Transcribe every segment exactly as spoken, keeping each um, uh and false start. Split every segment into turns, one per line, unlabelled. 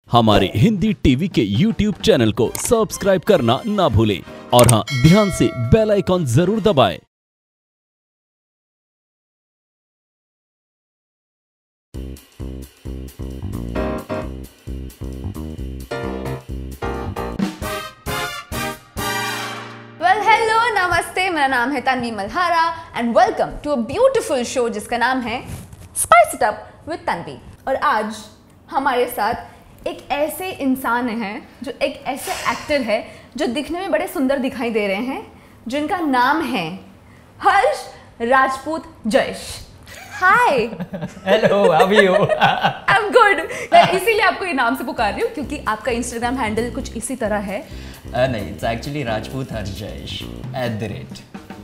हमारे हिंदी टीवी के YouTube channel को सब्सक्राइब करना ना भूलें और हाँ, ध्यान से बेल आइकॉन जरूर दबाएं।
वेल हेलो नमस्ते, मेरा नाम है Tanvi Malhara and welcome to a beautiful show जिसका नाम है spice it up with Tanvi. और आज हमारे साथ एक ऐसे इंसान हैं जो एक ऐसे एक्टर है जो दिखने में बड़े सुंदर दिखाई दे रहे हैं, जिनका नाम है Harsh Rajput Jayesh. Hi.
Hello, how are you?
I am good. मैं इसीलिए आपको ये नाम से पुकार रही हूँ क्योंकि आपका इंस्टाग्राम हैंडल कुछ इसी तरह है।
uh, नहीं, it's actually Rajput Harsh Jayesh at the rate.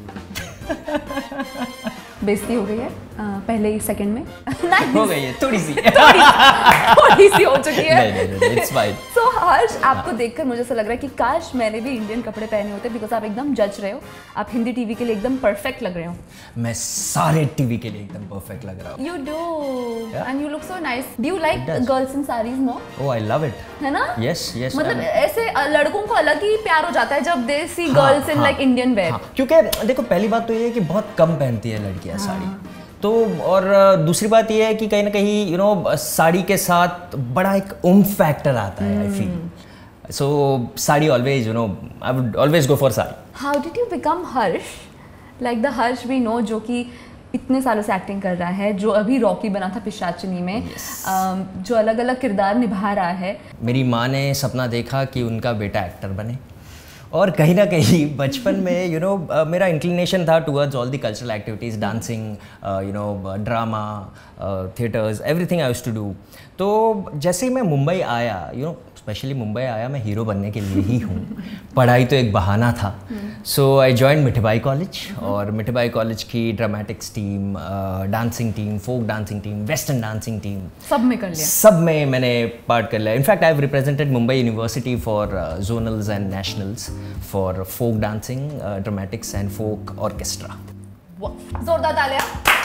बेइज्जती हो गई है uh, पहले ही सेकंड में।
हो गई है थोड़ी सी
थोड़ी, थोड़ी सी हो चुकी है।
नहीं नहीं नहीं, इट्स फाइन।
सो हर्ष, आपको देखकर मुझे ऐसा लग रहा है कि काश मैंने भी इंडियन कपड़े पहने होते, बिकॉज आप एकदम जज रहे हो। आप हिंदी टीवी के लिए एकदम परफेक्ट लग रहे हो।
मैं सारे टीवी के लिए एकदम परफेक्ट लग रहा हूँ।
You do and you look so nice. Do you like girls in saris more?
Oh, I love it.
है ना?
Yes yes.
मतलब ऐसे लड़कों को अलग ही प्यार हो जाता है जब they see girls in like Indian wear.
क्योंकि देखो, पहली बात तो ये है कि बहुत कम पहनती है लड़कियां साड़ी, तो और दूसरी बात ये है कि कहीं ना कहीं यू नो साड़ी के साथ बड़ा एक उम्फ फैक्टर आता है। I feel so sari always, you know, I would always go for sari.
How did you become Harsh, like the Harsh we know जो कि इतने सालों से एक्टिंग कर रहा है, जो अभी रॉकी बना था पिशाचिनी में, yes. um, जो अलग अलग किरदार निभा रहा है।
मेरी माँ ने सपना देखा कि उनका बेटा एक्टर बने, और कहीं ना कहीं बचपन में यू नो मेरा इंक्लिनेशन था towards all the cultural activities, dancing, you know, drama, theatres, everything I used to do. तो जैसे ही मैं मुंबई आया, यू नो स्पेशली मुंबई आया, मैं हीरो बनने के लिए ही हूँ। पढ़ाई तो एक बहाना था। So I join Mithibai college, और मिठीबाई कॉलेज की dramatics team, dancing team, folk dancing team, western dancing team,
सब में कर लिया।
सब में मैंने पार्ट कर लिया। In fact I have represented Mumbai university for zonals and nationals for folk dancing, dramatics and folk orchestra.
जोरदार तालियां।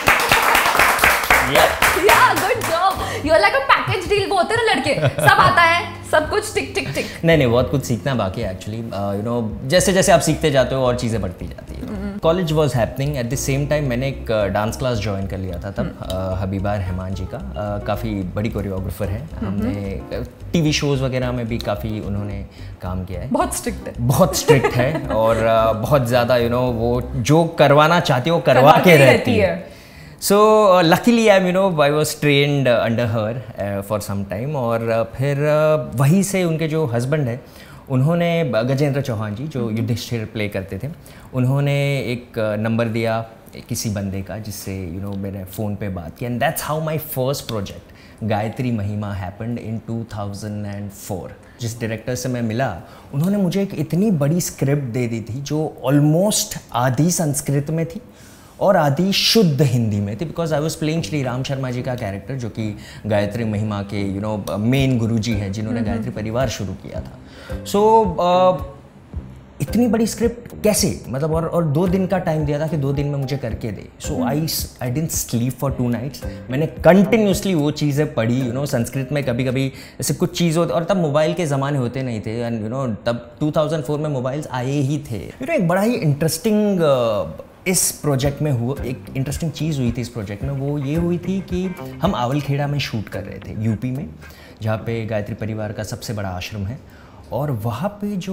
Yeah, good job. You're like a package deal। वो होते हैं ना लड़के, सब आता है, सब कुछ टिक टिक टिक।
नहीं नहीं, बहुत कुछ सीखना बाकी है एक्चुअली। यू नो जैसे जैसे आप सीखते जाते हो और चीज़ें बढ़ती जाती है। College was happening at the same time. मैंने एक डांस क्लास ज्वाइन कर लिया था तब, uh, हबीबा रहमान जी का। uh, काफ़ी बड़ी कोरियोग्राफर है। हमने टीवी शोज़ वगैरह में भी काफ़ी उन्होंने काम किया है।
बहुत स्ट्रिक्ट है।
बहुत स्ट्रिक्ट है, और uh, बहुत ज़्यादा यू नो वो जो करवाना चाहती है वो करवा के रहती है। So luckily I you know I was trained under her for some time, और uh, फिर uh, वहीं से उनके जो हस्बैंड है, उन्होंने, गजेंद्र चौहान जी जो युधिष्ठिर प्ले करते थे, उन्होंने एक नंबर uh, दिया किसी बंदे का, जिससे यू नो मैंने फ़ोन पे बात की, and that's how my first project Gayatri Mahima happened in two thousand four. जिस डायरेक्टर से मैं मिला, उन्होंने मुझे एक इतनी बड़ी स्क्रिप्ट दे दी थी जो ऑलमोस्ट आधी संस्कृत में थी और आधी शुद्ध हिंदी में थी, because I was playing Shri Ram Sharma ji का कैरेक्टर, जो कि गायत्री महिमा के यू नो मेन गुरुजी हैं, जिन्होंने गायत्री परिवार शुरू किया था। सो so, uh, इतनी बड़ी स्क्रिप्ट कैसे, मतलब, और और दो दिन का टाइम दिया था कि दो दिन में मुझे करके दे। So I I didn't sleep for two nights. मैंने कंटिन्यूसली वो चीज़ें पढ़ी। यू नो संस्कृत में कभी कभी ऐसे कुछ चीज़ होती, और तब मोबाइल के ज़माने होते नहीं थे, एंड यू नो तब टू थाउजेंड फोर में मोबाइल्स आए ही थे। यू नो एक बड़ा ही इंटरेस्टिंग uh, इस प्रोजेक्ट में हुआ, एक इंटरेस्टिंग चीज़ हुई थी इस प्रोजेक्ट में। वो ये हुई थी कि हम आवलखेड़ा में शूट कर रहे थे, यूपी में, जहाँ पे गायत्री परिवार का सबसे बड़ा आश्रम है। और वहाँ पे जो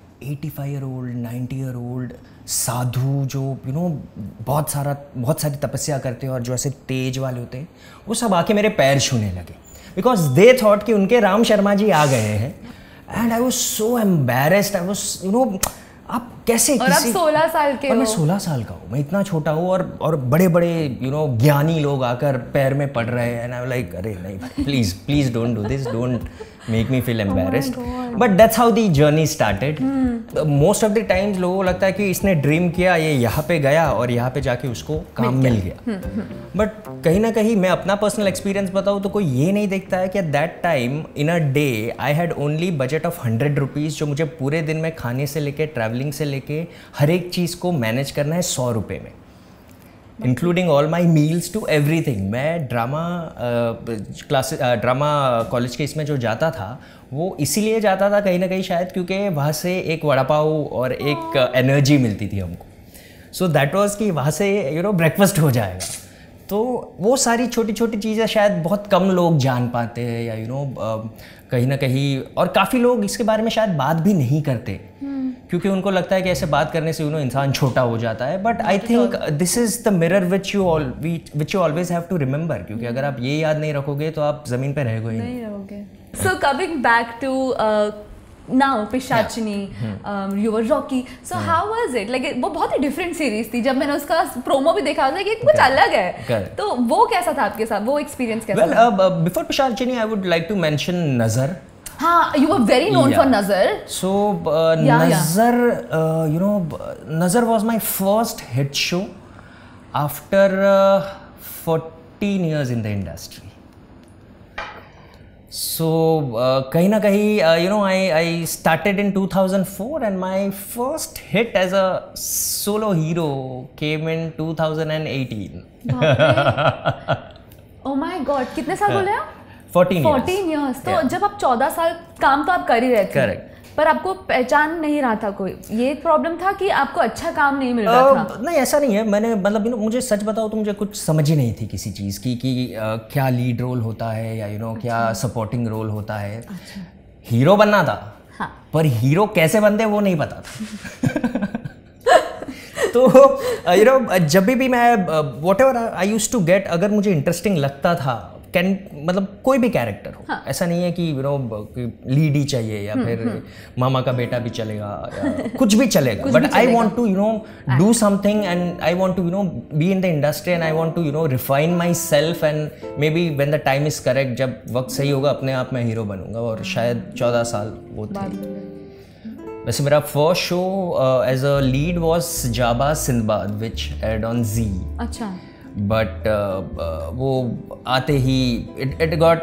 पचासी ईयर ओल्ड, नब्बे ईयर ओल्ड साधु, जो यू नो बहुत सारा बहुत सारी तपस्या करते हैं और जो ऐसे तेज वाले होते हैं, वो सब आके मेरे पैर छूने लगे, बिकॉज दे थॉट कि उनके राम शर्मा जी आ गए हैं। And I was so embarrassed. I was you know आप कैसे,
और आप सोलह साल के
हो?
हो।
मैं सोलह साल का हूँ, मैं इतना छोटा हूँ, और और बड़े बड़े यू नो ज्ञानी लोग आकर पैर में पड़ रहे हैं। एंड आई लाइक, अरे नहीं, please please don't do this, don't make me feel embarrassed. But that's how the journey started. Most of the times लोगों को लगता है कि इसने ड्रीम किया, ये यहाँ पे गया और यहाँ पे जाके उसको काम मिल गया। बट कहीं ना कहीं मैं अपना पर्सनल एक्सपीरियंस बताऊँ तो कोई ये नहीं देखता है कि at that time in a day I had only budget of hundred rupees, जो मुझे पूरे दिन में खाने से लेके ट्रैवलिंग से लेके हर एक चीज़ को मैनेज करना है सौ रुपये में। Including all my meals to everything. मैं ड्रामा क्लास ड्रामा कॉलेज के इसमें जो जाता था वो इसीलिए जाता था कहीं ना कहीं शायद क्योंकि वहाँ से एक वड़ा पाव और एक एनर्जी मिलती थी हमको। सो दैट वाज कि वहाँ से यू नो ब्रेकफास्ट हो जाएगा। तो वो सारी छोटी छोटी चीज़ें शायद बहुत कम लोग जान पाते हैं या यू you नो know, कहीं ना कहीं, और काफ़ी लोग इसके बारे में शायद बात भी नहीं करते क्योंकि उनको लगता है कि ऐसे बात करने से यू नो इंसान छोटा हो जाता है। But I think this is the mirror which you all which you always have to remember, क्योंकि अगर आप ये याद नहीं रखोगे तो आप ज़मीन पर रहोगे ही
नहीं रहोगे। So coming back to now Pishaachini, yeah. um, you were Rocky. So hmm. how was it? Like वो बहुत ही different series थी। जब मैंने उसका प्रोमो भी देखा था कि कुछ अलग है, तो वो कैसा था आपके साथ, वो एक्सपीरियंस कैसा
well, था? Well, uh, before Pishaachini, I would like to mention Nazar.
हाँ, you were very known yeah. for Nazar.
So uh, yeah, Nazar, yeah. Uh, you know, Nazar was my first hit show after uh, fourteen years in the industry. So uh, कहीं ना कहीं you know I I started in two thousand four and my first hit as a solo hero came in two thousand eighteen.
Oh my God, कितने साल बोले आप?
fourteen years.
fourteen years. तो जब आप चौदह साल काम तो आप कर ही रहे थे.
Correct.
पर आपको पहचान नहीं रहा था कोई, ये प्रॉब्लम था कि आपको अच्छा काम नहीं मिल रहा uh, था?
नहीं, ऐसा नहीं है। मैंने मतलब यू नो मुझे सच बताओ तो मुझे कुछ समझ ही नहीं थी किसी चीज़ की कि uh, क्या लीड रोल होता है या यू you नो know, क्या सपोर्टिंग रोल होता है। अच्छा। हीरो बनना था, हाँ। पर हीरो कैसे बनते वो नहीं पता था। तो यू नो जब भी मैं whatever I use to get, अगर मुझे इंटरेस्टिंग लगता था, कैन मतलब कोई भी कैरेक्टर हो, हाँ. ऐसा नहीं है कि यू नो लीड ही चाहिए या फिर मामा का बेटा भी चलेगा या कुछ भी चलेगा, but I want to you know do something and I want to you know be in the industry and I want to you know refine myself and maybe when the time is correct, जब वक्त सही होगा अपने आप में hero बनूंगा। और शायद चौदह साल वो थे। वैसे मेरा first show as a lead was Jaba Sindbad which aired on Zee.
अच्छा।
बट uh, वो आते ही इट इट गॉट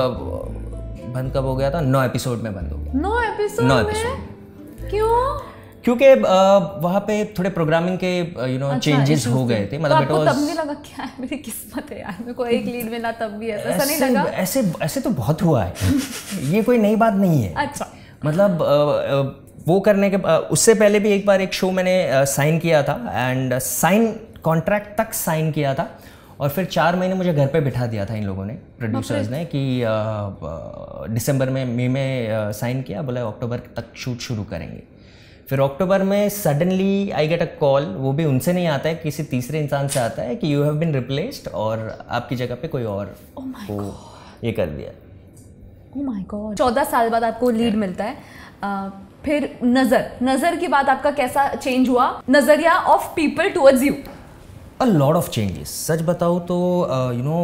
बंद कब हो गया था? नौ एपिसोड में बंद हो गया।
नौ एपिसोड
नौ
एपिसोड क्यों?
क्योंकि uh, वहाँ पे थोड़े प्रोग्रामिंग के यू नो चेंजेस हो गए थे।
मतलब तो तब नहीं लगा क्या है मेरी किस्मत है यार, मेरे को एक लीड मिला तब भी ऐसा ऐसे, नहीं लगा?
ऐसे ऐसे तो बहुत हुआ है। ये कोई नई बात नहीं है।
अच्छा।
मतलब uh, uh, वो करने के uh, उससे पहले भी एक बार एक शो मैंने साइन uh, किया था एंड साइन कॉन्ट्रैक्ट तक साइन किया था और फिर चार महीने मुझे घर पे बिठा दिया था इन लोगों ने, प्रोड्यूसर्स ने, कि दिसंबर में मई में साइन किया, बोला अक्टूबर तक शूट शुरू करेंगे। फिर अक्टूबर में suddenly I get a call, वो भी उनसे नहीं आता है, किसी तीसरे इंसान से आता है कि यू हैव बीन रिप्लेस्ड और आपकी जगह पे कोई और को ये कर दिया।
Oh my god. चौदह साल बाद आपको लीड मिलता है। uh, फिर नज़र नज़र की बात आपका कैसा चेंज हुआ, नज़रिया of people towards you?
A lot of changes. सच बताऊँ तो यू नो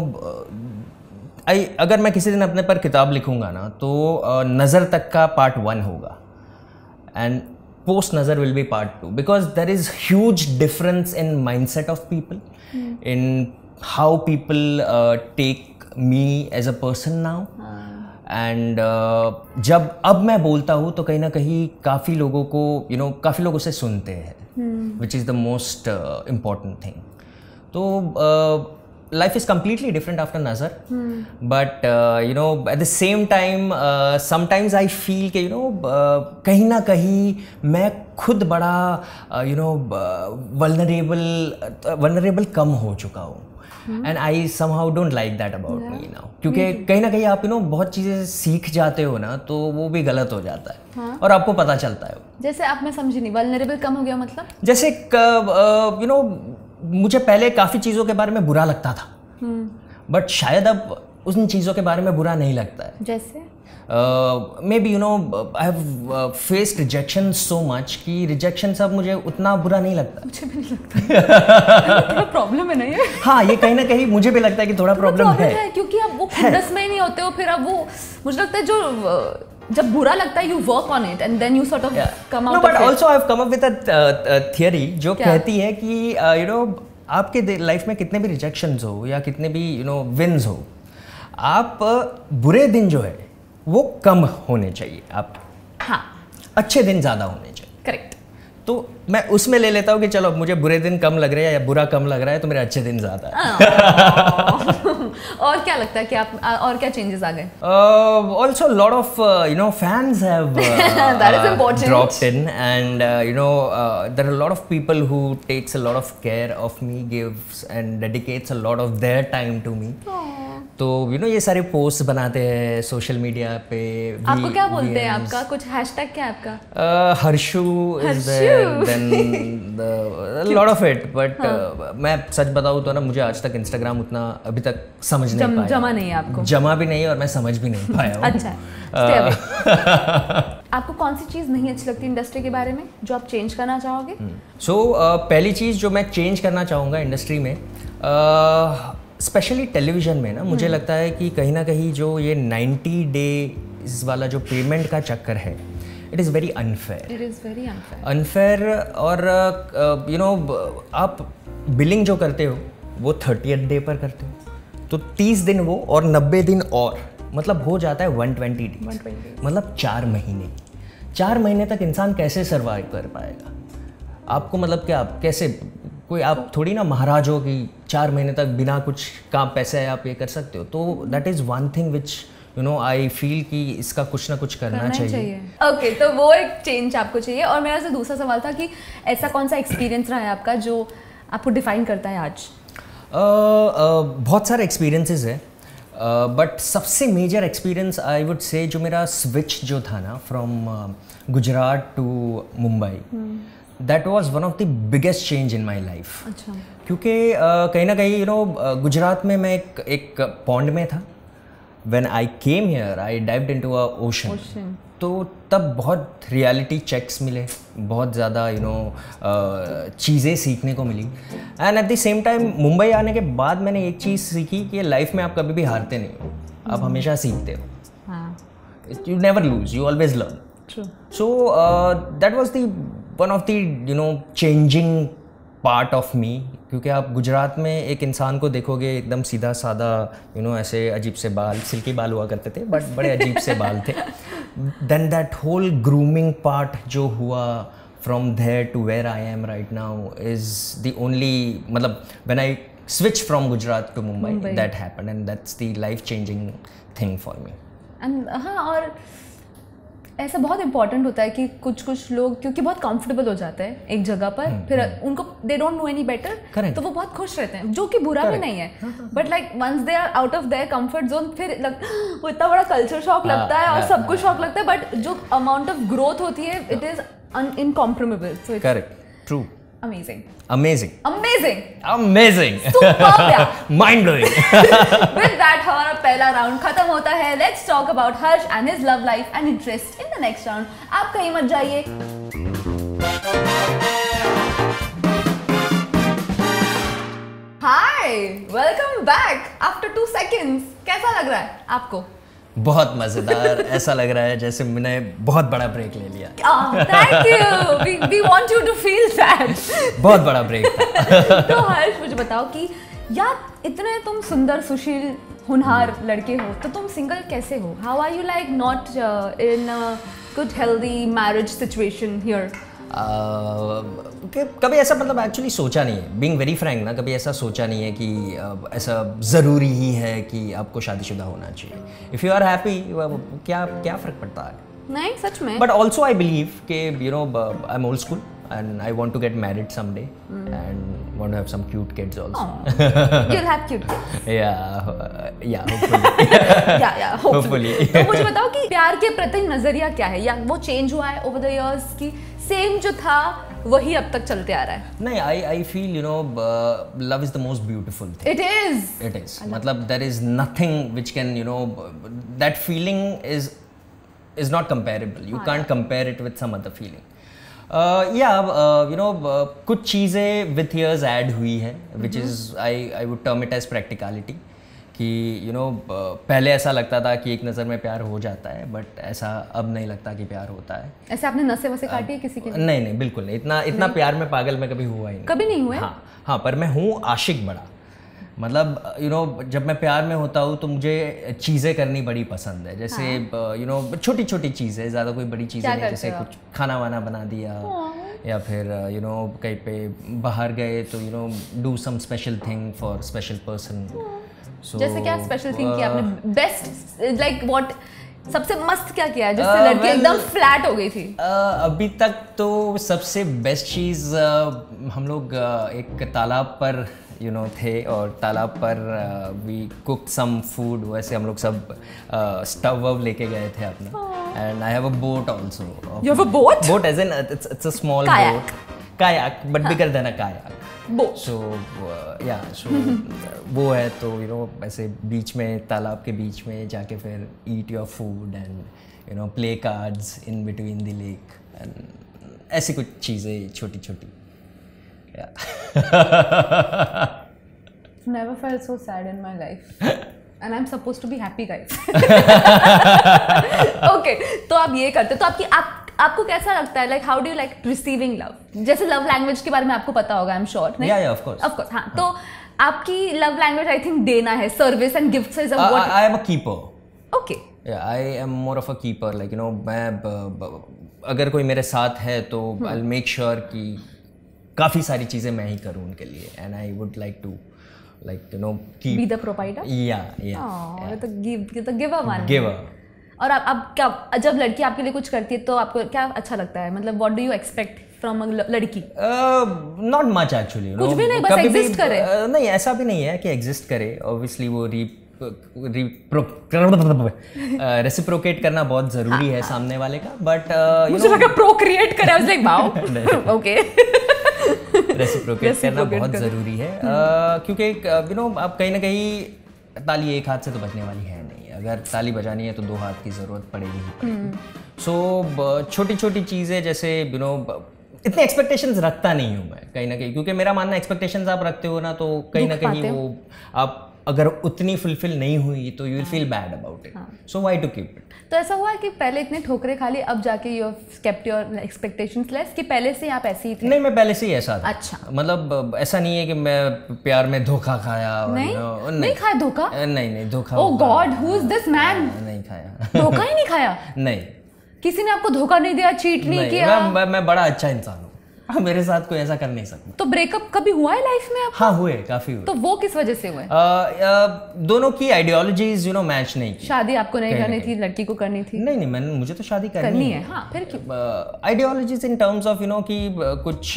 आई अगर मैं किसी दिन अपने पर किताब लिखूंगा ना तो uh, नज़र तक का पार्ट वन होगा and post Nazar will be part two, because there is huge difference in mindset of people, in how people take me as a person now. And uh, जब अब मैं बोलता हूँ तो कहीं ना कहीं काफ़ी लोगों को यू नो काफ़ी लोगों से सुनते हैं, which is the most important thing. तो life is completely different after Nazar, but you know at the same time sometimes I feel कि यू नो कहीं ना कहीं मैं खुद बड़ा यू नो वल्नरेबल वल्नरेबल कम हो चुका हूँ and I somehow don't like that about me now, क्योंकि कहीं ना कहीं आप यू नो बहुत चीज़ें सीख जाते हो ना तो वो भी गलत हो जाता है। हाँ? और आपको पता चलता है। जैसे
आप, मैं समझी नहीं, वल्नरेबल कम हो गया मतलब?
जैसे यू नो मुझे पहले काफ़ी चीज़ों के बारे में बुरा लगता था, बट शायद अब उन चीज़ों के बारे में बुरा नहीं लगता है।
जैसे
maybe you know I have faced rejection so much कि रिजेक्शन सब मुझे उतना बुरा नहीं लगता।
मुझे भी नहीं लगता। थोड़ा प्रॉब्लम है ना ये?
हाँ, ये कहीं ना कहीं मुझे भी लगता है कि थोड़ा प्रॉब्लम है,
है क्योंकि आप वो खुदस में ही नहीं होते हो, फिर अब वो मुझे लगता है जो जब बुरा लगता है you work on it and then you sort of come out.
No, but also I have come up with a theory जो कहती है कि यू नो आपके लाइफ में कितने भी रिजेक्शंस हो या कितने भी यू नो विन्स हो, आप बुरे दिन जो है वो कम होने चाहिए, आप
हाँ,
अच्छे दिन ज़्यादा होने चाहिए।
करेक्ट।
तो मैं उसमें ले लेता हूँ कि चलो मुझे बुरे दिन कम लग रहे हैं या बुरा कम लग रहा है तो मेरे अच्छे दिन ज़्यादा है।
और क्या लगता है कि आप और क्या चेंजेस आ गए?
Also lot of you know fans have dropped in and you know there are lot of people who takes a lot of care of me, gives and dedicates a lot of their time to me. तो you no ये सारे post बनाते हैं social media पे।
आपको क्या बोलते हैं? आपका कुछ हैशटैग क्या है आपका?
Harshu is there, then the lot of it, but मैं सच बताऊं तो ना मुझे आज तक इंस्टाग्राम उतना अभी तक समझ नहीं पाया।
जमा नहीं है आपको?
जमा भी नहीं और मैं समझ भी नहीं पाया हूं।
अच्छा, आपको कौन सी चीज़ नहीं अच्छी लगती इंडस्ट्री के बारे में जो आप चेंज करना चाहोगे?
सो पहली चीज़ जो मैं चेंज करना चाहूँगा इंडस्ट्री में, स्पेशली टेलीविज़न में ना, मुझे लगता है कि कहीं ना कहीं जो ये नाइन्टी डेज वाला जो पेमेंट का चक्कर है, it is very unfair.
It is very unfair
unfair और यू नो आप बिलिंग जो करते हो वो थर्टियथ डे पर करते हो, तो तीस दिन वो और नब्बे दिन और, मतलब हो जाता है वन ट्वेंटी डेज, मतलब चार महीने चार महीने तक इंसान कैसे सर्वाइव कर पाएगा? आपको मतलब क्या, कैसे कोई, आप थोड़ी ना महाराज हो कि चार महीने तक बिना कुछ काम पैसे आप ये कर सकते हो। तो that is one thing which you know I feel कि इसका कुछ ना कुछ करना, करना चाहिए।
ओके okay, तो वो एक चेंज आपको चाहिए। और मेरा से दूसरा सवाल था कि ऐसा कौन सा एक्सपीरियंस रहा है आपका जो आपको डिफाइन करता है आज?
uh, uh, बहुत सारे एक्सपीरियंसेस है, बट uh, सबसे major experience I would say जो मेरा स्विच जो था ना from Gujarat to Mumbai, that was one of the biggest change in my life.
अच्छा।
क्योंकि uh, कहीं ना कहीं यू नो गुजरात में मैं एक एक पॉन्ड में था। When I came here I dived into a ocean. तो तब बहुत रियलिटी चेक्स मिले, बहुत ज़्यादा यू नो चीज़ें सीखने को मिली। And at the same time Mumbai आने के बाद मैंने एक चीज़ सीखी कि लाइफ में आप कभी भी हारते नहीं हो, आप हमेशा सीखते हो। You never lose, you always learn. So that was the one of the you know changing part of me. क्योंकि आप गुजरात में एक इंसान को देखोगे एकदम सीधा सादा, यू नो ऐसे अजीब से बाल, सिल्की बाल हुआ करते थे, बट बड़े अजीब से बाल थे। Then that whole grooming part जो हुआ from there to where I am right now is the only, मतलब when I switch from Gujarat to Mumbai, that happened and that's the life changing thing for me.
And हाँ, और ऐसा बहुत important होता है कि कुछ कुछ लोग क्योंकि बहुत कंफर्टेबल हो जाते हैं एक जगह पर, hmm, फिर hmm. उनको they don't know any better, तो वो बहुत खुश रहते हैं, जो कि बुरा Correct. भी नहीं है। But like once they are out of their comfort zone, फिर लग, वो इतना बड़ा कल्चर शॉक लगता है और सब कुछ शॉक लगता है, बट जो अमाउंट ऑफ ग्रोथ होती है it is incompromisable. So it's correct,
true,
amazing
amazing
amazing
amazing
superb yeah
mind blowing।
with that हमारा पहला राउंड खत्म होता है। let's talk about Harsh and his love life and interest in the next round। आप कहीं मत जाइए। Hi, welcome back after two seconds। कैसा लग रहा है आपको?
बहुत मजेदार। ऐसा लग रहा है जैसे मैंने बहुत बड़ा ब्रेक ले लिया।
Thank you, we we want you to feel that.
बहुत बड़ा ब्रेक था।
तो हर्ष मुझे बताओ कि यार इतने तुम सुंदर सुशील होनहार लड़के हो, तो तुम सिंगल कैसे हो? How are you like not in a good healthy marriage situation here?
कभी ऐसा मतलब एक्चुअली सोचा नहीं है, बीइंग वेरी फ्रैंक ना, कभी ऐसा सोचा नहीं है कि uh, ऐसा ज़रूरी ही है कि आपको शादीशुदा होना चाहिए। इफ़ यू आर हैप्पी, क्या क्या फ़र्क पड़ता है?
नहीं, सच में।
बट ऑल्सो आई बिलीव कि you know I am old school and I want to get married someday mm. and want to have some cute kids also.
You'll have cute kids.
Yeah, uh, yeah, hopefully.
yeah, yeah, hopefully. hopefully. तो मुझे बताओ कि प्यार के प्रति नजरिया क्या है, या वो चेंज हुआ है over the years कि सेम जो था वही अब तक चलते आ रहा है?
नहीं, I I feel you know uh, love is the most beautiful thing.
It is.
It is. मतलब there is nothing which can you know that feeling is is not comparable. You can't compare it with some other feeling. या you know कुछ चीज़ें with years add हुई है which is I I would term it as practicality कि you know पहले ऐसा लगता था कि एक नज़र में प्यार हो जाता है, बट ऐसा अब नहीं लगता कि प्यार होता है।
ऐसे आपने नसें वसे काटी है किसी की?
नहीं नहीं, बिल्कुल नहीं। इतना इतना प्यार में पागल में कभी हुआ ही नहीं।
कभी नहीं हुआ?
हाँ हाँ, पर मैं हूँ आशिक बड़ा। मतलब यू नो जब मैं प्यार में होता हूँ तो मुझे चीज़ें करनी बड़ी पसंद है, जैसे यू नो छोटी छोटी चीज़ें, ज़्यादा कोई बड़ी चीज़ें नहीं, जैसे कुछ खाना वाना बना दिया या फिर यू नो कहीं पे बाहर गए तो you know do some special thing for special person.
जैसे क्या स्पेशल थिंग किया आपने? बेस्ट लाइक व्हाट, सबसे मस्त क्या किया जिससे uh, लड़की well, एकदम फ्लैट हो गई थी?
uh, अभी तक तो सबसे बेस्ट चीज़ uh, हम लोग uh, एक तालाब पर यू you नो know, थे और तालाब पर वी कुक सम फूड। वैसे हम लोग सब स्टव वव लेके गए थे अपना। And I have a boat also.
You have a boat?
Boat as in it's it's a small boat, kayak but bigger than a kayak.
Boat.
So yeah so वो है तो यू नो ऐसे बीच में, तालाब के बीच में जाके फिर eat your food and you know play cards in between the lake एंड ऐसी कुछ चीज़ें छोटी छोटी।
Never felt so sad in my life and I'm supposed to be happy guys. Okay, तो आप ये करते, तो आपकी आप आपको कैसा लगता है, like how do you like receiving love? जैसे लव लैंग्वेज के बारे में आपको पता होगा, आई एम श्योर।
या या ऑफ कोर्स
ऑफ कोर्स हाँ। तो आपकी लव लैंग्वेज आई थिंक देना है, service and gifts is a what?
I am a keeper.
Okay,
yeah I am more of a keeper. Like you know मैं अगर कोई मेरे साथ है तो आई विल मेक श्योर कि काफ़ी सारी चीज़ें मैं ही करूँ उनके लिए। And I would like to like you know keep
be the provider.
Yeah yeah
तो गिव तो गिवर वन।
गिवर।
और आप आप क्या, जब लड़की आपके लिए कुछ करती है तो आपको क्या अच्छा लगता है? मतलब what do you expect from a लड़की?
Not much actually.
कुछ भी नहीं, बस एग्जिस्ट करे।
uh, नहीं, ऐसा भी नहीं है कि एग्जिस्ट करे। ऑब्वियसली वो री रेसिप्रोकेट करना बहुत जरूरी है सामने वाले का, बट
मुझे लगा प्रोक्रिएट करे। I was like wow okay.
Reciprocate करना बहुत ज़रूरी है uh, क्योंकि यू नो आप कहीं ना कहीं ताली एक हाथ से तो बजने वाली है नहीं। अगर ताली बजानी है तो दो हाथ की ज़रूरत पड़ेगी ही पड़ेगी। सो छोटी छोटी चीज़ें जैसे यू नो इतने एक्सपेक्टेशंस रखता नहीं हूँ मैं कहीं ना कहीं, क्योंकि मेरा मानना एक्सपेक्टेशंस आप रखते हो ना तो कहीं ना कहीं वो आप अगर उतनी फुलफिल नहीं हुई तो you will feel bad about it. So why to keep it?
तो ऐसा हुआ है कि पहले इतने ठोकरे खा ली, अब जाके you kept your expectations less, कि पहले से आप ऐसे ही थे?
नहीं, मैं पहले से ही ऐसा था।
अच्छा,
मतलब ऐसा नहीं है कि मैं प्यार में धोखा खाया।
नहीं,
नहीं,
नहीं खाया धोखा?
नहीं नहीं धोखा।
Oh God, who is this man?
नहीं खाया।
धोखा ही नहीं खाया?
नहीं,
किसी ने आपको धोखा नहीं दिया, चीट नहीं, नहीं किया?
मैं, मैं बड़ा अच्छा इंसान हूँ, मेरे साथ कोई ऐसा कर नहीं सकता।
तो ब्रेकअप कभी हुआ है लाइफ में आपका?
हाँ हुए, काफी हुए।
तो वो किस वजह से हुए?
दोनों की आइडियोलॉजीज यू नो मैच नहीं की।
शादी आपको नहीं करनी थी, लड़की को करनी थी?
नहीं नहीं, मैंने मुझे तो शादी करनी,
करनी है। हाँ, फिर क्यों?
Ideologies in terms of you know कि कुछ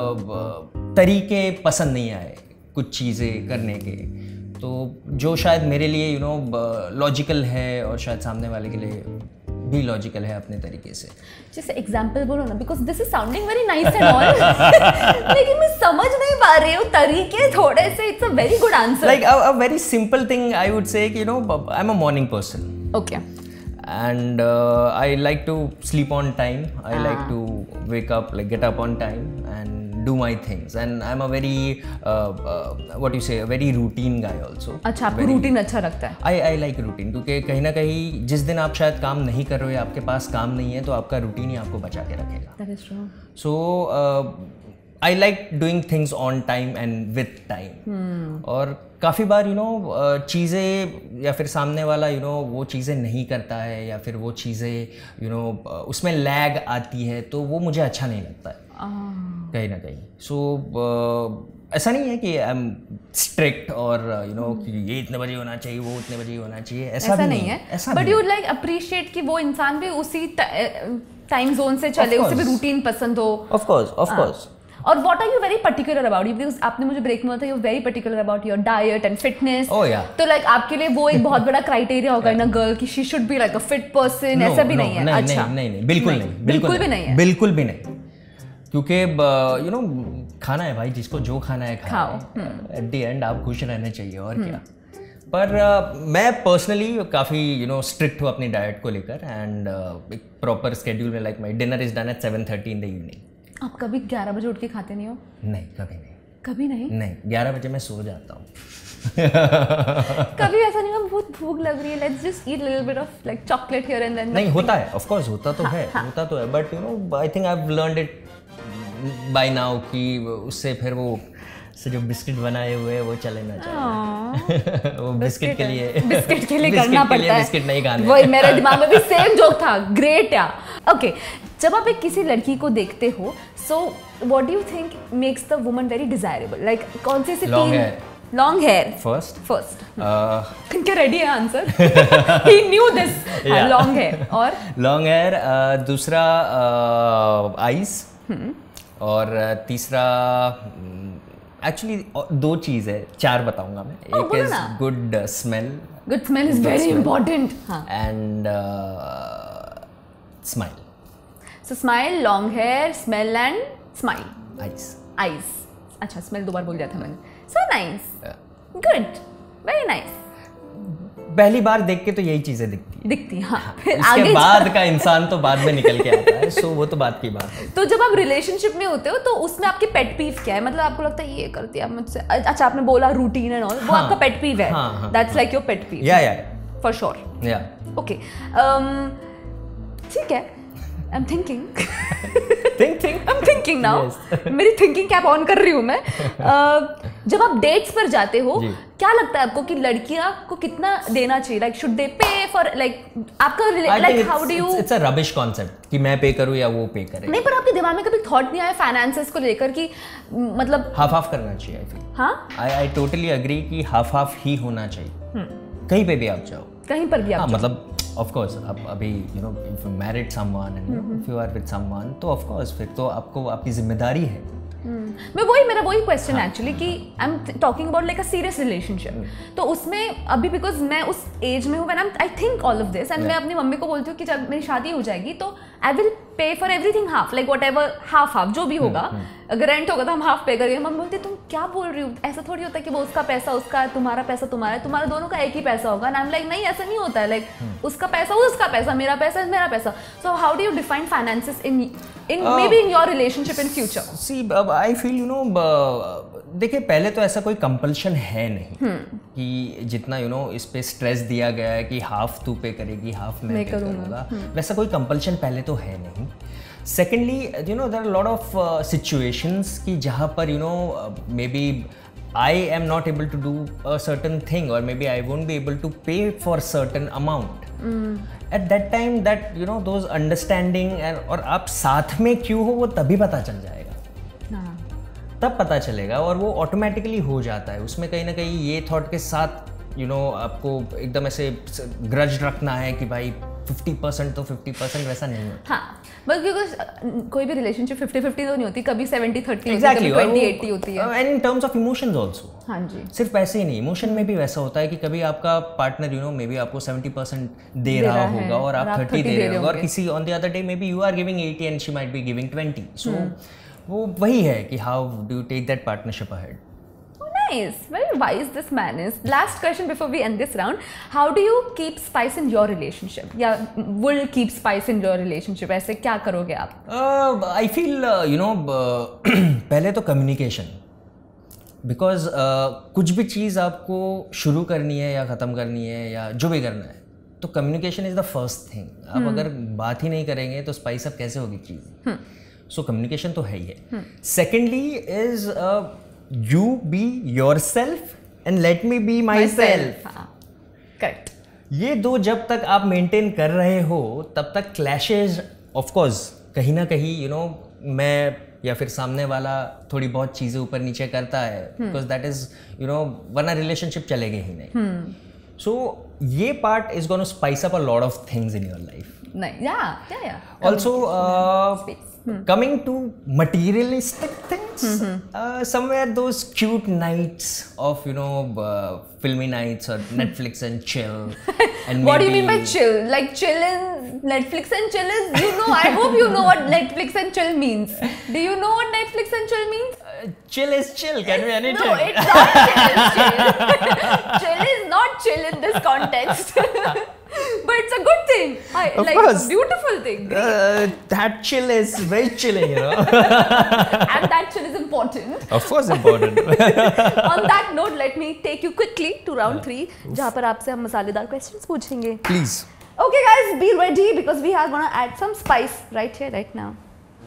तरीके पसंद नहीं आए कुछ चीज़ें करने के, तो जो शायद मेरे लिए यू नो लॉजिकल है और शायद सामने वाले के लिए भी लॉजिकल है अपने तरीके से।
जैसे एग्जांपल बोलो ना, because this is sounding very nice and all, लेकिन मैं समझ नहीं पा रही हूँ तरीके थोड़े से। It's a very good answer.
Like a very simple thing I would say कि you know I am a morning person.
Okay.
and uh, I like to sleep on time. I ah. like to wake up, like get up on time and do my things. And I'm a very uh, uh, what do you say, a very routine guy also.
अच्छा, आपको routine अच्छा लगता है?
I I like routine क्योंकि कहीं ना कहीं जिस दिन आप शायद काम नहीं कर रहे हो या आपके पास काम नहीं है तो आपका रूटीन ही आपको बचा के रखेगा।
That is true.
So uh, I like doing things on time and with time. hmm. और काफ़ी बार यू you नो know, चीज़ें या फिर सामने वाला यू you नो know, वो चीज़ें नहीं करता है या फिर वो चीज़ें यू नो उसमें लैग आती है तो वो मुझे अच्छा नहीं लगता है ah. कहीं ना कहीं। सो so, ऐसा नहीं है कि आई एम स्ट्रिक्ट और यू नो कि ये इतने बजे होना चाहिए, वो इतने बजे होना चाहिए, ऐसा, ऐसा भी नहीं है। ऐसा
बट यू लाइक अप्रिशिएट कि वो इंसान भी उसी टाइम जोन से चले, उसे भी रूटीन पसंद हो।
Of course, of course.
और what are you very particular about? Because आपने मुझे ब्रेक में बताया you very particular about your diet and fitness.
Oh yeah.
तो लाइक आपके लिए वो एक बहुत बड़ा क्राइटेरिया होगा इन अ गर्ल कि she should be like a fit person. ऐसा भी नहीं है? अच्छा,
नहीं नहीं, बिल्कुल नहीं,
बिल्कुल भी नहीं है,
बिल्कुल भी नहीं। क्योंकि यू नो खाना है भाई, जिसको जो खाना है खाओ। एट द एंड आप खुश रहने चाहिए और क्या। पर uh, मैं पर्सनली काफ़ी यू नो स्ट्रिक्ट हूँ अपनी डाइट को लेकर एंड uh, एक प्रॉपर स्केड्यूल में। Like my dinner is done at seven thirty in the evening.
आप कभी ग्यारह बजे उठ के खाते नहीं हो?
नहीं, कभी नहीं।
कभी नहीं?
नहीं, ग्यारह बजे मैं सो जाता हूँ।
कभी ऐसा नहीं हो बहुत भूख लग रही है, let's just eat little bit of like chocolate here and then?
नहीं, होता है, ऑफ कोर्स होता तो है, होता तो है, but you know I think I have learned it by now कि उससे फिर वो से जो बिस्किट बनाए हुए हैं वो चले ना चले। वो बिस्किट के लिए
बिस्किट के लिए करना पड़ता है,
बिस्किट नहीं खाने।
वही मेरे दिमाग में भी सेम जोक था। Great yeah okay. जब आप एक किसी लड़की को देखते हो, so what do you think makes the woman very desirable? Like कौन सी सी
Long
तीन
hair.
Long hair
first
first
uh,
क्या रेडी है answer? He knew this. Long hair और
लॉन्ग हेयर, दूसरा आईज, और uh, तीसरा एक्चुअली दो चीज़ है, चार बताऊंगा मैं.
Oh,
एक
बोलो
इज
ना.
Good smell
good smell is very important.
And smile.
So smile, long hair, smell and smile.
Eyes.
Eyes. अच्छा, स्मेल दो बार बोल दिया था मैंने. So nice, good, very nice.
पहली बार देख के तो यही चीजें दिखती है.
दिखती, हाँ. फिर
इसके
आगे
बाद का इंसान तो बाद में निकल के आता है. सो वो तो बात की बात है.
तो जब आप रिलेशनशिप में होते हो तो उसमें आपकी पेट पीव क्या है? मतलब आपको लगता है ये करती है मुझसे. अच्छा, आपने बोला रूटीन एंड ऑल, वो
हाँ,
आपका पेट पीव है.
हाँ, हाँ,
that's like your pet peeve.
Yeah yeah
for sure.
Yeah
okay, ठीक है. I am thinking
think think
I am thinking now. मेरी थिंकिंग कैप ऑन कर रही हूँ मैं. uh, जब आप डेट्स पर जाते हो,
जी.
क्या लगता है आपको कि लड़कियां को कितना देना चाहिए? Like should they pay for, like आपका like how do you?
It's a rubbish concept कि मैं पे करूं या वो पे करे.
नहीं, पर आपके दिमाग में कभी थॉट नहीं आया फाइनेंसेस को लेकर कि मतलब
हाफ हाफ करना चाहिए. I feel.
हाँ,
आई आई टोटली अग्री कि हाफ हाफ ही होना चाहिए. कहीं पे भी आप जाओ,
कहीं पर भी आप
हाँ,
जाओ.
मतलब ऑफ कोर्स आप अभी you know if you married someone and if you are with someone, तो ऑफ कोर्स फिर तो आपको आपकी जिम्मेदारी है.
मैं वही मेरा वही क्वेश्चन एक्चुअली कि I am talking about like a serious relationship. तो उसमें अभी बिकॉज मैं उस एज में हूँ when I think all of this, and मैं अपनी मम्मी को बोलती हूँ कि जब मेरी शादी हो जाएगी तो I will pay for everything half, like whatever, half half जो भी होगा. अगर रेंट होगा तो हम हाफ पे करेंगे. मम्मी बोलती तुम क्या बोल रही हो, ऐसा थोड़ी होता है कि वो उसका पैसा उसका है, तुम्हारा पैसा तुम्हारा है, तुम्हारा दोनों का एक ही पैसा होगा. एंड आई एम लाइक नहीं, ऐसा नहीं होता है. लाइक उसका पैसा उसका पैसा, मेरा पैसा मेरा पैसा. So how do you define finances in in maybe in your relationship in future?
See I feel you know, देखिए पहले तो ऐसा कोई कंपल्शन है नहीं कि जितना यू नो इस पे स्ट्रेस दिया गया है कि हाफ तू पे करेगी हाफ मैं पे करूँगा, वैसा कोई कंपल्शन पहले तो है नहीं. Secondly you know there are lot of situations कि जहाँ पर you know maybe I am not able to do a certain thing, or maybe I won't be able to pay for certain amount. Mm. At that time, that you know those understanding and और आप साथ में क्यों हो वो तभी पता चल जाएगा. हाँ. तब पता चलेगा और वो ऑटोमेटिकली हो जाता है. उसमें कहीं ना कहीं ये थॉट के साथ यू नो आपको एकदम ऐसे ग्रज रखना है कि भाई फिफ्टी परसेंट तो फिफ्टी परसेंट, वैसा नहीं होता.
हाँ, बस बिकॉज कोई भी रिलेशनशिप फिफ्टी फिफ्टी तो नहीं होती, कभी सेवेंटी थर्टी
Exactly,
होती है, कभी ट्वेंटी एटी होती है.
And in terms of emotions also.
हाँ जी.
सिर्फ ऐसे ही नहीं, इमोशन में भी वैसा होता है कि कभी आपका partner you know maybe आपको सेवेंटी परसेंट दे, दे रहा होगा और आप थर्टी दे रहे होगा, और किसी on the other day maybe you are giving eighty and she might be giving twenty. So वो वही है कि how do you take that partnership ahead.
Nice, very wise this man is. Last question before we end this round. How do you keep spice in your relationship? या will keep spice in your relationship? ऐसे क्या करोगे आप?
uh, I feel uh, you know uh, पहले तो communication. Because uh, कुछ भी चीज़ आपको शुरू करनी है या ख़त्म करनी है या जो भी करना है, तो communication is the first thing. आप hmm. अगर बात ही नहीं करेंगे तो spice up कैसे होगी चीज़? hmm. So communication तो है ही है. hmm. Secondly is uh, you be yourself and let me be myself.
Correct.
ये दो जब तक आप मेंटेन कर रहे हो तब तक क्लैशेज ऑफ कोर्स कहीं ना कहीं यू नो मैं या फिर सामने वाला थोड़ी बहुत चीज़ें ऊपर नीचे करता है, because that is you know वरना रिलेशनशिप चलेगी ही नहीं. सो ये part is gonna spice up a lot of things in your life.
Yeah yeah yeah
also Hmm. Coming to materialistic things, mm-hmm. uh, somewhere those cute nights of you know uh, filmy nights or Netflix and chill. And
what do you mean by chill? Like chill in Netflix and chill is, you know, I hope you know what Netflix and chill means. Do you know what Netflix and chill means?
Uh, chill is chill, can be anything.
No, it's not chill is chill. Chill is not chill in this context. But it's a good thing. I,
of
like
course.
Beautiful thing.
Uh, that chill is very chilling, you know.
And that chill is important.
Of course important.
On that note, let me take you quickly to round three, जहाँ पर आपसे हम मसालेदार questions पूछेंगे.
Please.
Okay guys, be ready because we are gonna add some spice right here, right now.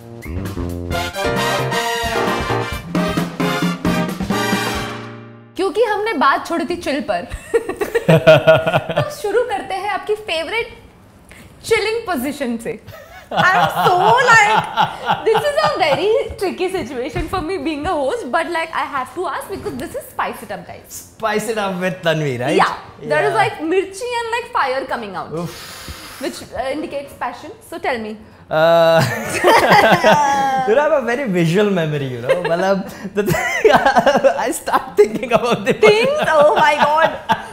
क्योंकि हमने बात छोड़ी थी चिल पर तो शुरू करते हैं आपकी फेवरेट चिलिंग पोजीशन से. I'm so like, this is a very tricky situation for me being a host, but like I have to ask because this is Spice It Up, guys.
Spice it up with Tanvi, right?
Yeah, there is like mirchi and like fire coming out, Oof. which uh, indicates passion. So tell me.
Uh, you know, I have a very visual memory, you know. Well, the thing, I start thinking about the
things. Oh my god.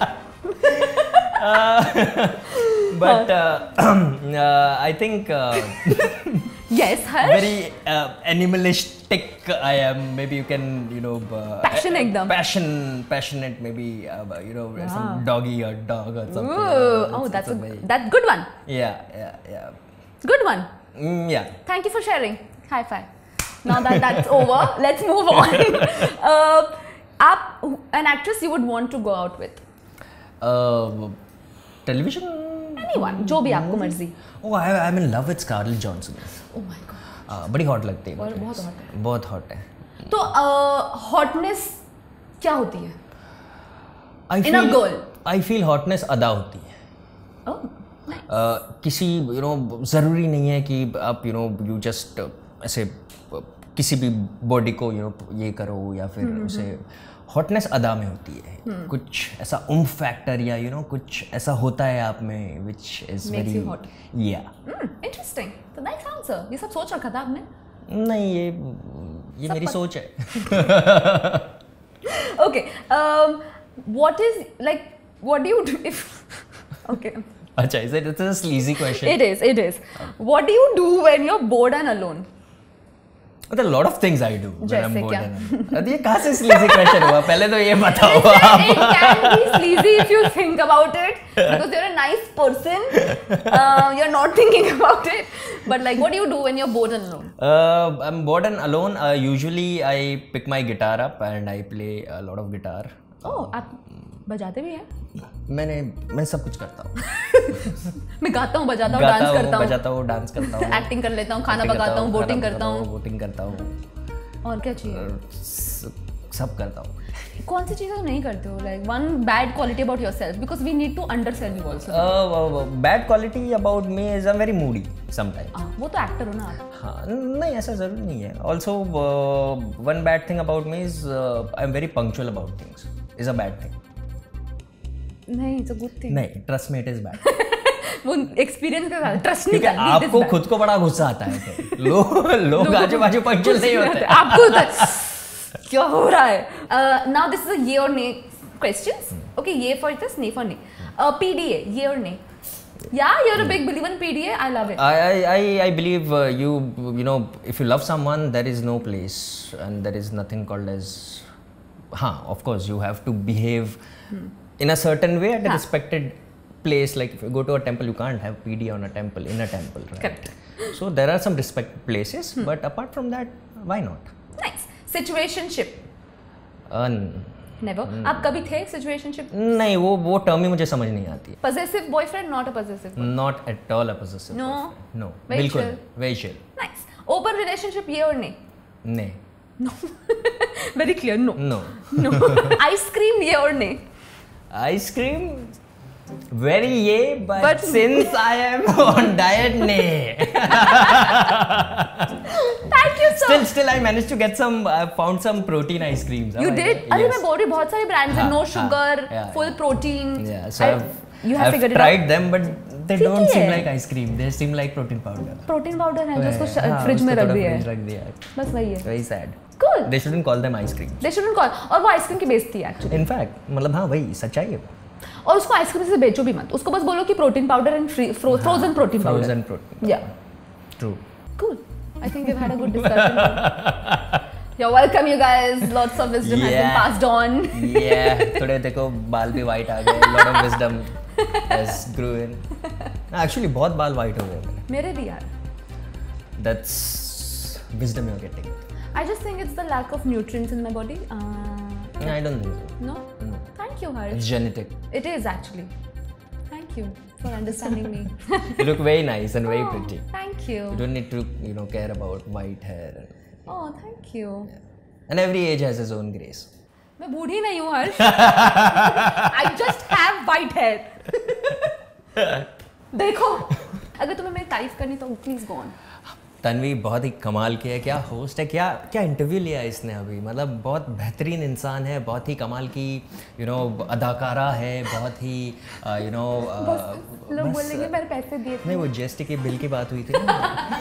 uh, but uh, uh, I think uh,
yes, Harsh.
very uh, animalistic I am. Maybe you can, you know, uh,
passion, ekdam.
passion, passionate. Maybe uh, you know, wow. some doggy or dog or something.
Ooh.
Uh,
oh, that's a, a
very,
that's good one.
Yeah, yeah, yeah.
Good one.
Mm, yeah.
Thank you for sharing. High five. Now that that's over, let's move on. uh, up, an actress you would want to go out with?
Uh, television?
Anyone. जो भी आपको मर्जी.
Oh, I, I'm in love with Scarlett Johansson.
Oh my god.
Uh, बड़ी hot लगती है.
बहुत hot है.
बहुत hot है.
तो hotness क्या होती है?
I
in a girl.
I feel hotness अदा होती है.
Oh. Nice.
Uh, किसी you know ज़रूरी नहीं है कि आप you know you just uh, ऐसे uh, किसी भी बॉडी को you know ये करो या फिर mm-hmm. उसे हॉटनेस अदा में होती है hmm. कुछ ऐसा उम्फ फैक्टर या you know कुछ ऐसा होता है आप में which is
Makes
very
you hot.
yeah
mm, interesting तो nice answer ये सब सोच रखा था आपने
नहीं ये ये मेरी सोच है
okay um, what is like what do you do if okay
अच्छा is it it's a sleazy question
it is it is what do you do when you're bored and alone
There are a lot of things I do when I'm bored
क्या?
and alone. ये कहाँ से sleazy question हुआ? पहले तो ये बताओ
आप. It can be sleazy if you think about it because you're a nice person. Uh, you're not thinking about it. But like, what do you do when you're bored and alone?
Uh, I'm bored and alone. Uh, usually I pick my guitar up and I play a lot of guitar.
Oh, आप बजाते भी हैं?
मैंने मैं सब कुछ करता हूँ.
मैं गाता हूँ, बजाता हूँ, डांस करता हूँ,
बजाता हूँ, डांस करता हूँ,
एक्टिंग कर लेता हूँ, खाना पकाता हूँ, बोटिंग करता हूँ,
बोटिंग करता हूँ.
और क्या चाहिए?
सब करता हूँ.
कौन सी चीज़ें नहीं करते हो? Like one bad quality about yourself because we need to undersell you also.
Uh, bad quality about me is I'm very moody sometimes.
हाँ, वो तो एक्टर हो ना आप.
हाँ, नहीं ऐसा जरूर नहीं है. Also uh, one bad thing about me is uh, I'm very punctual about things. Is a bad thing.
नहीं, it's a good thing.
नहीं, trust me, it is bad.
वो एक्सपीरियंस के साथ ट्रस्ट नहीं
करना. आपको खुद को बड़ा गुस्सा आता है. लोग लोग आजू बाजू पंक्चुअल नहीं होते.
आपको क्या हो रहा है? Now this is a yeah or nay questions. Okay, yeah for this, nay for nay. Uh, P D A, yeah or nay? Yeah, you're a big believer in P D A. I love it.
I I I believe uh, you you know if you love someone there is no place and there is nothing called as. हाँ, of course you have to behave. Hmm. In a certain way at a respected place, like if you go to a temple, you can't have P D on a temple, in a temple, right?
Correct.
So there are some respected places, hmm. but apart from that, why not?
Nice. Situationship.
Uh,
Never. Hmm. आप कभी थे situationship?
नहीं, वो वो term ही मुझे समझ नहीं आती है.
Possessive boyfriend, not a possessive boyfriend.
Not at all a possessive.
No.
Boyfriend. No.
Very
बिल्कुल.
chill.
Very chill.
Nice. Open relationship, yeah or nay?
Nay.
No. Very clear. No.
No.
No. Ice cream, yeah or nay?
Ice cream, very yay, but,
but
since I am on diet, nay.
Thank you so.
Still, still, I managed to get some. I found some protein ice creams.
You did?
Yes.
अरे मैं बोल रही बहुत सारे brands हैं, no sugar,
yeah,
full
yeah.
protein.
Yeah, so I've,
you have
I've
figured
tried
it out.
them, but they don't seem like ice cream. They seem like protein powder.
Protein powder है जो उसको
हाँ,
fridge में रख दिया
है. रख दिया.
बस वही है.
Very sad.
Cool.
They shouldn't call them ice cream.
They shouldn't call. और वो आइसक्रीम की बेचती है actually.
In fact, मतलब हाँ वही सच्चाई है.
और उसको आइसक्रीम से बेचो भी मत. उसको बस बोलो कि protein powder and frozen protein powder.
Frozen protein.
Yeah.
True.
Cool. I think we've had a good discussion. You're welcome, you guys. Lots of wisdom
yeah.
has been passed on.
Yeah. Today देखो बाल भी white आ गए. Lot of wisdom has grew in. Actually बहुत बाल white हो गए मेरे.
मेरे भी यार.
That's wisdom you're getting.
I just think it's the lack of nutrients in my body. Uh,
no, I don't think so.
No?
No.
Thank you, Harsh.
It's genetic.
It is actually. Thank you for understanding me.
You look very nice and very
oh,
pretty.
Thank you.
You don't need to, you know, care about white hair. And,
oh, thank you.
Yeah. And every age has its own grace.
मैं बूढ़ी नहीं हूँ हर्ष. I just have white hair. देखो अगर तुम्हें मेरी तारीफ करनी तो प्लीज गो ऑन।
तन्वी बहुत ही कमाल की है, क्या होस्ट है, क्या क्या इंटरव्यू लिया इसने अभी, मतलब बहुत बेहतरीन इंसान है, बहुत ही कमाल की यू नो अदाकारा है, बहुत ही यू नो
लोग बोलेंगे मैंने पैसे दिए थे।
नहीं, वो जीएसटी के बिल की बात हुई थी ना।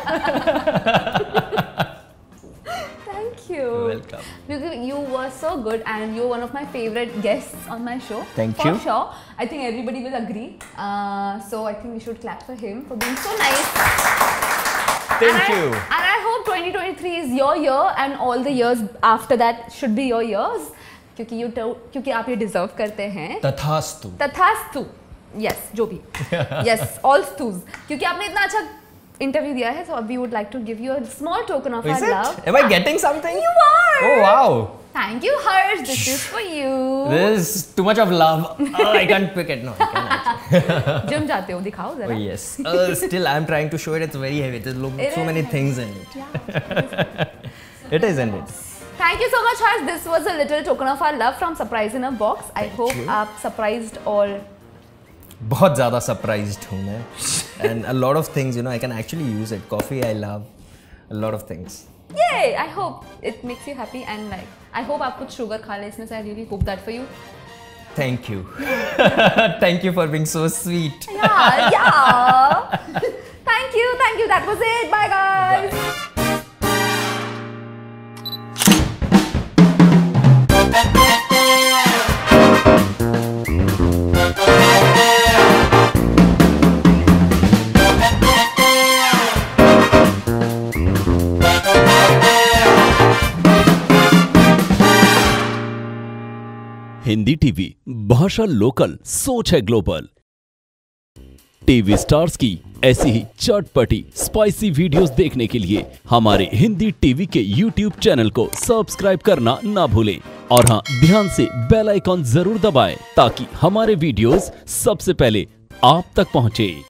Thank you.
Welcome.
Because you were so good and you're one of my favorite guests on my show.
Thank
for
you.
For sure. I think everybody will agree. Uh, so I think we should clap for him for being so nice.
Thank
and
you.
I, and I hope twenty twenty-three is your year and all the years after that should be your years. क्योंकि you do, क्योंकि आप ये deserve करते हैं।
तथास्तु।
तथास्तु। Yes, जो भी। Yes, all stus. क्योंकि आपने इतना अच्छा interview दिया है, so we would like to give you a small token of
Is
our
it?
love.
Am I getting something?
You are.
Oh wow.
Thank you, Harsh. This is for you.
This is too much of love. Oh, I can't pick it. No, I can't.
Gym जाते हो, दिखाओ जरा.
Oh yes. Uh, still, I'm trying to show it. It's very heavy. There's lo-
It
so
is
many
heavy.
things in it.
Yeah.
It is, isn't it?
Thank you so much, Harsh. This was a little token of our love from Surprise in a Box. I
Thank
hope
you.
आप surprised और
बहुत ज़्यादा surprised हूँ मैं. And a lot of things, you know, I can actually use it. Coffee, I love. A lot of things.
Yay! I hope it makes you happy and like I hope आप कुछ sugar खा ले इसमें से. I really hope that for you.
Thank you. Thank you for being so sweet.
Yeah, yeah. Thank you, thank you. That was it. Bye, guys.
Bye.
Hindi TV, भाषा local, सोच है global. TV stars की ऐसी ही चटपटी spicy videos देखने के लिए हमारे हिंदी टीवी के यूट्यूब चैनल को सब्सक्राइब करना ना भूलें और हाँ, ध्यान से बेल आइकॉन जरूर दबाएं ताकि हमारे वीडियोस सबसे पहले आप तक पहुंचे।